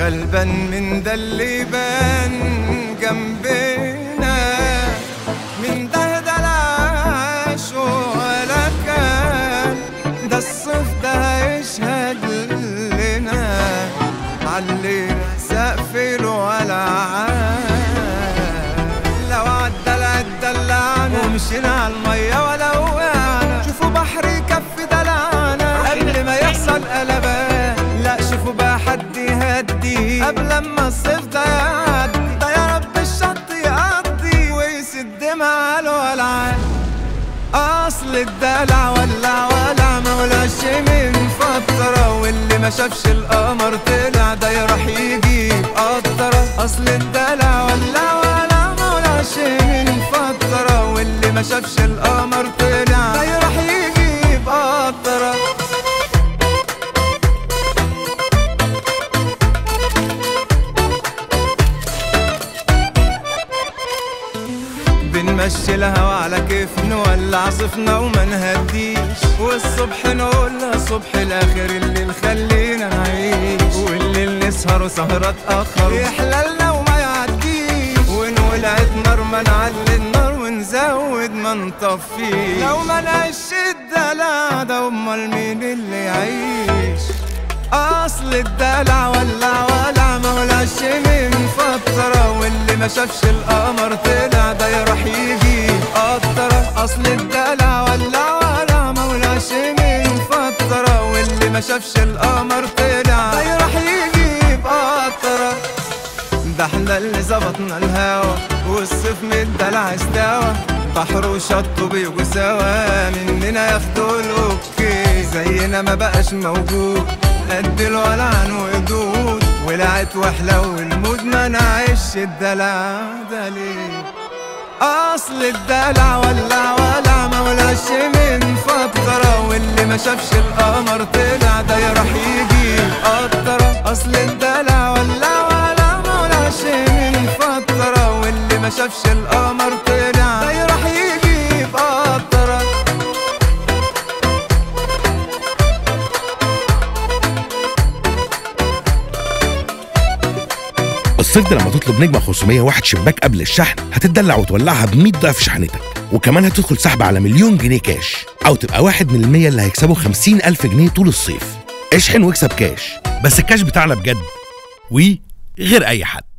غلبان من ده اللي بان جنبنا، من ده دلعش ولا كان، ده الصيف ده هيشهد لنا علينا سقف الولعان. لو عالدلع اتدلعنا ومشينا عالمية ولا وقعنا، شوفوا بحر يكفي دلعنا قبل ما يحصل قلبان. لا شوفوا بقى حد يهدي قبل ما الصيف ده يعدي، ده يا رب الشط يقضي ويسد مع الولعان. اصل الدلع ولع ولع مولاش من فترة، واللي ما شافش القمر طلع ده يروح يجيب قطرة. اصل الدلع ولع ولع مولاش من فترة، واللي ما شافش القمر طلع ده يروح يجيب قطرة. بنمشي الهوا على كيف نولع صفنا وما نهديش، والصبح نقولها صبح الاخر الليل خلينا نعيش، والليل نسهر وسهرة تأخر يحلالنا وما يعديش، ونولعت نار ما نعلي النار ونزود ما نطفيش. لو ما لقاش الدلع ده امال مين اللي يعيش؟ اصل الدلع ولع ولع مولاش من فترة، واللي ما شافش القمر طلع ده يروح يجيب قطرة. اصل الدلع ولع ولع مولاش من فترة، واللي ما شافش القمر طلع ده يروح يجيب قطرة. ده احنا اللي ظبطنا الهوا والصيف من الدلع استوى، بحر وشط بيجوا سوا مننا ياخدوا الاوكي، زينا ما بقاش موجود قد الولعان وجود، ولعت وحلو المود ما نعيش الدلع ده ليه؟ اصل الدلع ولع ولع مولاش من فترة، واللي ما شافش القمر طلع ده يروح يجيب قطرة. اصل الدلع ولع ولع مولاش من فترة، واللي ما شافش القمر طلع ده يروح يجيب قطرة. الصيف ده لما تطلب نجمة 501 شباك قبل الشحن هتتدلع وتولعها ب100 ضعف شحنتك، وكمان هتدخل سحب على 1,000,000 جنيه كاش، أو تبقى واحد من ال100 اللي هيكسبوا 50,000 جنيه طول الصيف. اشحن واكسب كاش، بس الكاش بتاعنا بجد وغير أي حد.